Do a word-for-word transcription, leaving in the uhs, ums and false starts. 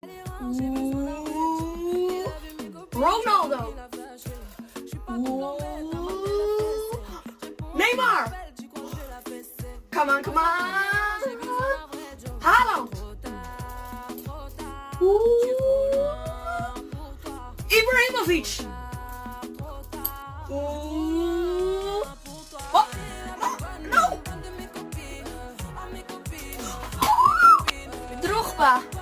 Ooh. Ronaldo. Ooh. Neymar. Come on, come on. Haaland. Ooh. Ibrahimovic. Ooh. What? No. No. Oh. Drogba.